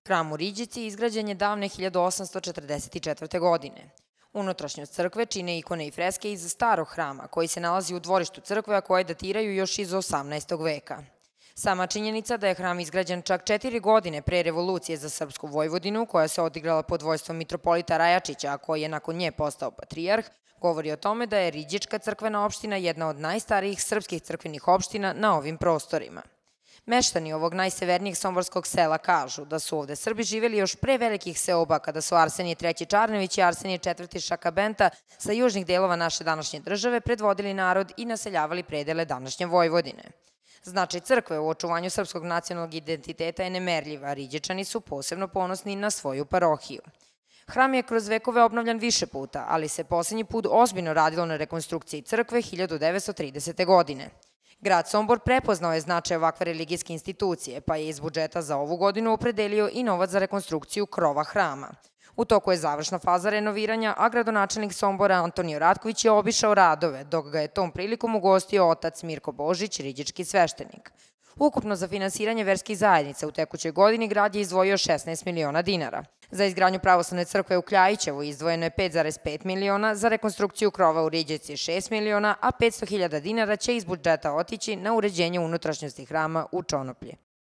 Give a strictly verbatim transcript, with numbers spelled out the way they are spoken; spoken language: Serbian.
Hram u Riđici izgrađen je davne hiljadu osamsto četrdeset četvrte. godine. Unutrašnjost crkve čine ikone i freske iz starog hrama, koji se nalazi u dvorištu crkve, a koje datiraju još iz osamnaestog. veka. Sama činjenica da je hram izgrađen čak četiri godine pre revolucije za srpsku Vojvodinu, koja se odigrala pod vojstvom mitropolita Rajačića, a koji je nakon nje postao patrijarh, govori o tome da je Riđička crkvena opština jedna od najstarijih srpskih crkvenih opština na ovim prostorima. Meštani ovog najsevernijeg somborskog sela kažu da su ovde Srbi živeli još pre velikih seoba, kada su Arsenije treći. Čarnević i Arsenije četvrti. Šakabenta sa južnih delova naše današnje države predvodili narod i naseljavali predele današnje Vojvodine. Značaj crkve u očuvanju srpskog nacionalnog identiteta je nemerljiv, a Riđečani su posebno ponosni na svoju parohiju. Hram je kroz vekove obnovljan više puta, ali se poslednji put ozbiljno radilo na rekonstrukciji crkve hiljadu devetsto tridesete. godine. Grad Sombor prepoznao je značaj ovakve religijske institucije, pa je iz budžeta za ovu godinu opredelio i novac za rekonstrukciju krova hrama. U toku je završna faza renoviranja, a gradonačelnik Sombora Antonio Ratković je obišao radove, dok ga je tom prilikom ugostio otac Mirko Božić, riđički sveštenik. Ukupno za finansiranje verskih zajednica u tekućoj godini grad je izdvojio šesnaest miliona dinara. Za izgradnju pravoslavne crkve u Kljajićevu izdvojeno je pet zarez pet miliona, za rekonstrukciju krova u Riđici šest miliona, a petsto hiljada dinara će iz budžeta otići na uređenje unutrašnjosti hrama u Čonoplji.